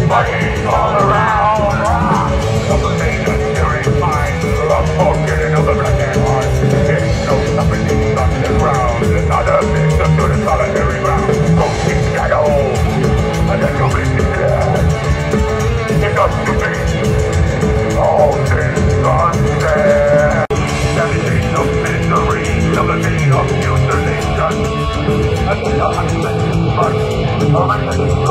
fighting all around. Of the dangerous mind, of forgetting of the black and white. It's no happening underground. Another mix of good and solitary ground. Ghosting shadow, and then you'll be dead. It's not stupid. All things unsaid. Everything of misery, everything of mutilation. And the judgment, but